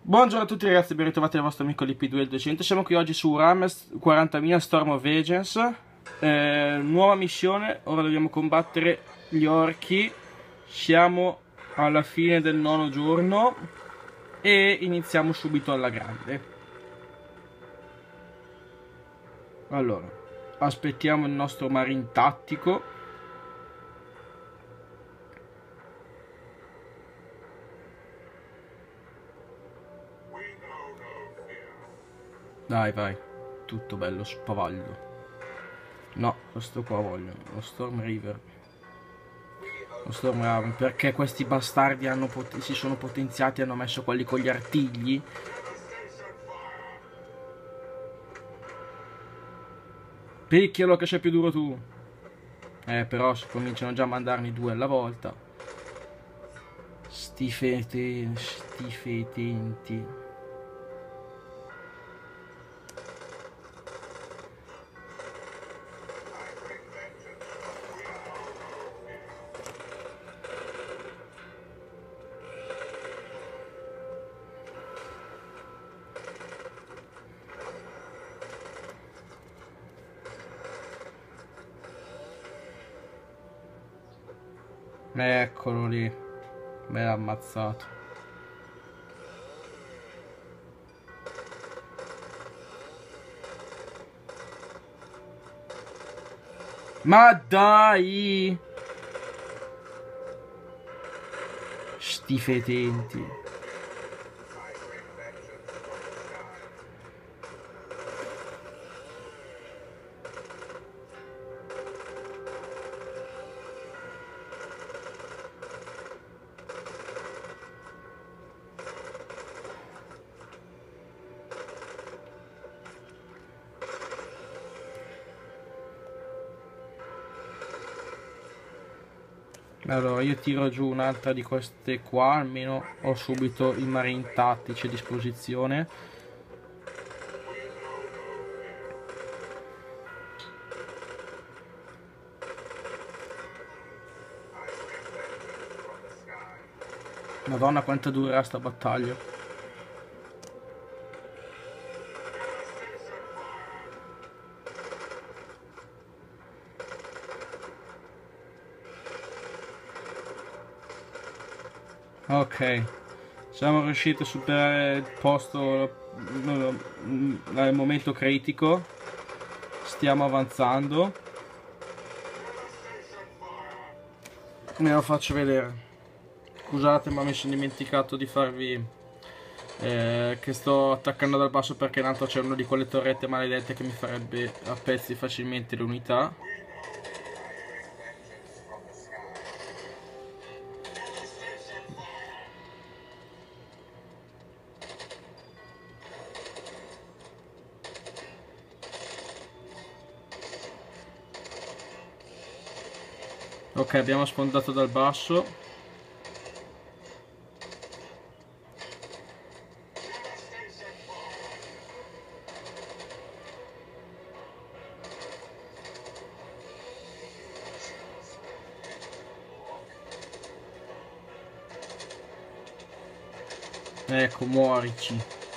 Buongiorno a tutti ragazzi, ben ritrovati dal vostro amico LP2 Siamo qui oggi su Rames 40.000 Storm of Vengeance. Nuova missione, ora dobbiamo combattere gli orchi. Siamo alla fine del 9° giorno e iniziamo subito alla grande. Allora, aspettiamo il nostro marine tattico. Dai, vai. Tutto bello, spavaglio. No, questo qua voglio. Lo Storm River. Lo Storm Raven. Perché questi bastardi si sono potenziati e hanno messo quelli con gli artigli? Picchialo che sei più duro tu. Però si cominciano già a mandarne 2 alla volta. Sti fetenti. Eccolo lì. Me l'ha ammazzato. Ma dai! Sti fetenti. Allora io tiro giù un'altra di queste qua, almeno ho subito i marine tattici a disposizione. Madonna quanto durerà sta battaglia. Ok, siamo riusciti a superare il posto, il momento critico. Stiamo avanzando. Me lo faccio vedere. Scusate, ma mi sono dimenticato di farvi che sto attaccando dal basso perché in alto c'è una di quelle torrette maledette che mi farebbe a pezzi facilmente le unità. Ok, abbiamo sfondato dal basso. Ecco, muorici.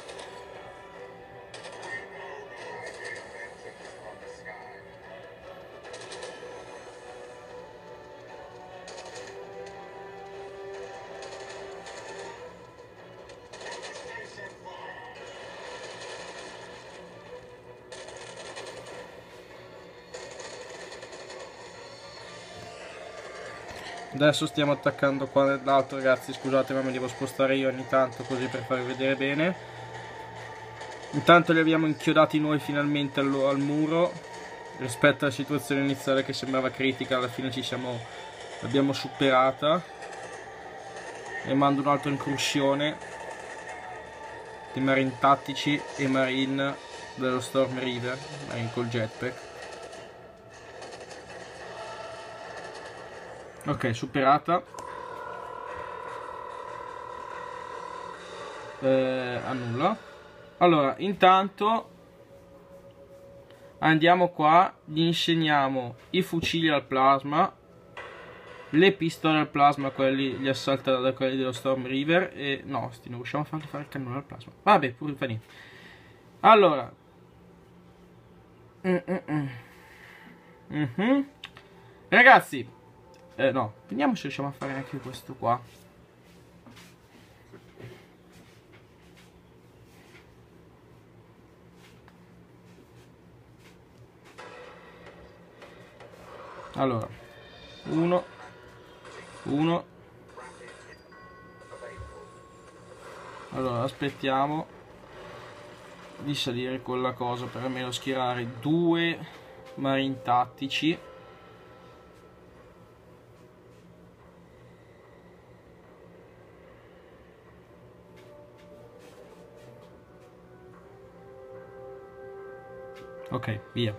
Adesso stiamo attaccando qua nell'alto, ragazzi, scusate ma mi devo spostare io ogni tanto così per farvi vedere bene. Intanto li abbiamo inchiodati noi finalmente al muro. Rispetto alla situazione iniziale che sembrava critica, alla fine l'abbiamo superata. E mando un'altra incursione di marine tattici e marine dello Storm River, marine col jetpack. Ok, superata. Annulla. Allora, intanto andiamo qua, gli insegniamo i fucili al plasma le pistole al plasma, quelli gli assalta da quelli dello Storm River. E no, non riusciamo a farli fare il cannone al plasma. Vabbè, pure fa niente. Allora, ragazzi, no, vediamo se riusciamo a fare anche questo qua. Allora, uno. Allora, aspettiamo di salire con la cosa per almeno schierare 2 marine tattici. Ok, via.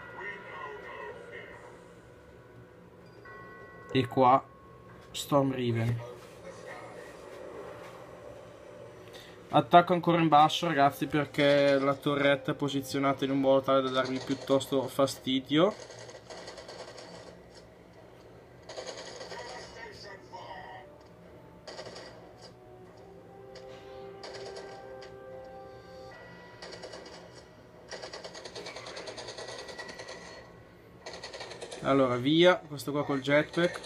E qua Storm Riven. Attacco ancora in basso, ragazzi, perché la torretta è posizionata in un modo tale da darmi piuttosto fastidio. Allora, via, questo qua col jetpack.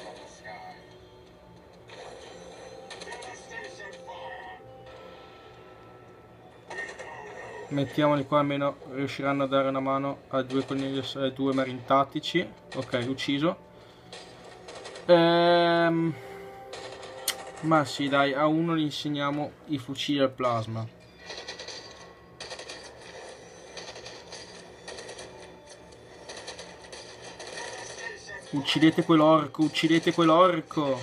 Mettiamoli qua, almeno riusciranno a dare una mano a 2 conigli, 2 marine tattici. Ok, ucciso. Ma sì, dai, a uno gli insegniamo i fucili al plasma. Uccidete quell'orco, uccidete quell'orco.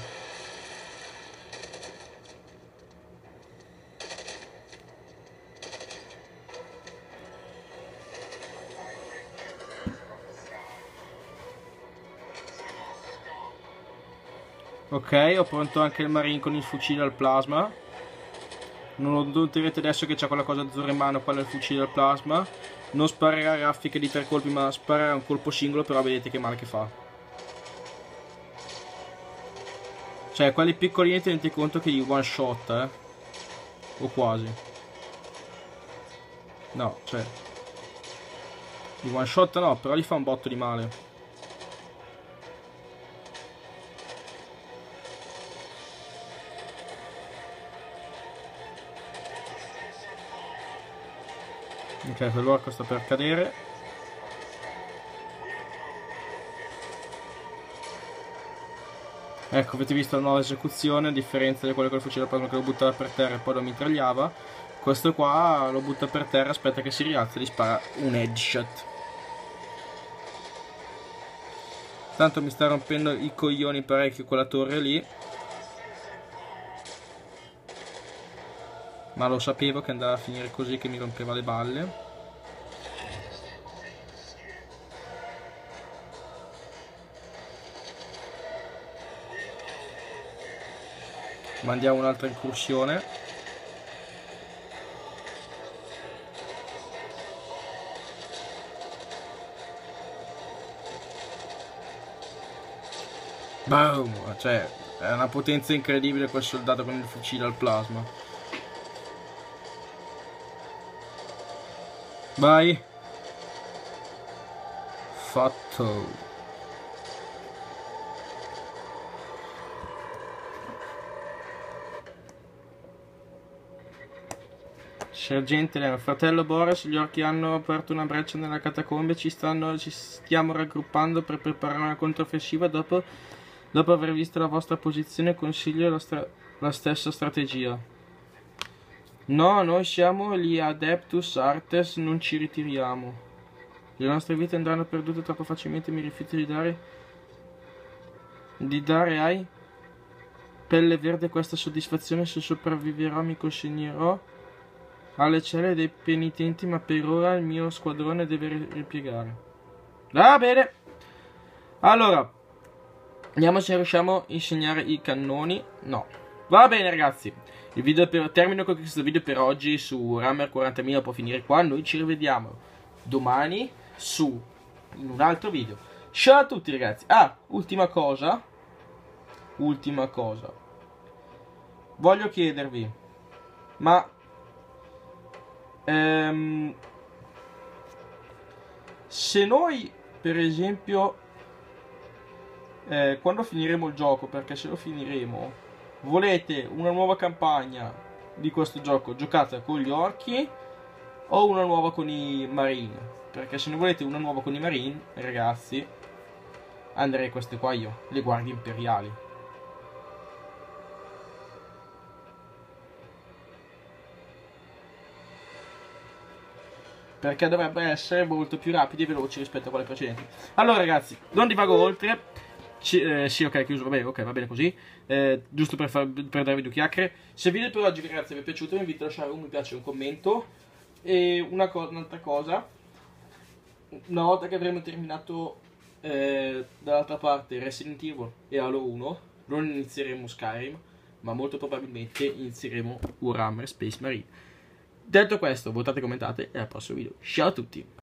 Ok, ho pronto anche il marine con il fucile al plasma. Non lo noterete adesso che c'ha quella cosa azzurra in mano, quella è il fucile al plasma. Non sparerà raffiche di 3 colpi, ma sparerà un colpo singolo, però vedete che male che fa. Cioè, quelli piccolini tenete conto che gli one shot, o quasi. No, cioè, gli one shot no, però gli fa un botto di male. Ok, quell'orco sta per cadere. Ecco, avete visto la nuova esecuzione, a differenza di quello con il fucile a plasma che lo buttava per terra e poi lo mitragliava. Questo qua lo butta per terra, aspetta che si rialza e gli spara un headshot. Tanto mi sta rompendo i coglioni parecchio quella torre lì. Ma lo sapevo che andava a finire così, che mi rompeva le balle. Mandiamo un'altra incursione. Boom! Cioè, è una potenza incredibile quel soldato con il fucile al plasma. Vai! Fatto! Sergente Leo, fratello Boris, gli orchi hanno aperto una breccia nella catacombe, ci stiamo raggruppando per preparare una controffensiva dopo aver visto la vostra posizione consiglio la stessa strategia. No, noi siamo gli Adeptus Artes, non ci ritiriamo. Le nostre vite andranno perdute troppo facilmente, mi rifiuto di dare ai Pelle Verde questa soddisfazione, se sopravviverò mi consegnerò alle celle dei penitenti, ma per ora il mio squadrone deve ripiegare. Va bene. Allora, vediamo se riusciamo a insegnare i cannoni. No. Va bene ragazzi. Termino con questo video per oggi su Rammer 40.000, può finire qua. Noi ci rivediamo domani in un altro video. Ciao a tutti ragazzi. Ah, ultima cosa. ultima cosa. Voglio chiedervi, ma se noi, per esempio, quando finiremo il gioco, perché se lo finiremo, volete una nuova campagna di questo gioco giocata con gli orchi o una nuova con i marine? Perché se ne volete una nuova con i marine, ragazzi, andrei queste qua io, le guardie imperiali. Perché dovrebbe essere molto più rapidi e veloci rispetto a quelle precedenti. Allora ragazzi, non divago oltre. Sì, ok, chiuso, vabbè, ok, va bene così. Giusto per darvi due chiacchiere. Se il video per oggi ragazzi vi è piaciuto, vi invito a lasciare un mi piace e un commento. E un'altra cosa, una volta che avremo terminato dall'altra parte Resident Evil e Halo 1, non inizieremo Skyrim, ma molto probabilmente inizieremo Warhammer Space Marine. Detto questo, votate, commentate e al prossimo video. Ciao a tutti!